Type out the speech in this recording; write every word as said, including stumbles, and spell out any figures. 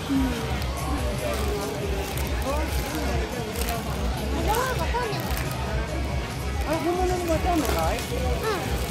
うん。あれ、本物のわかんない？うん。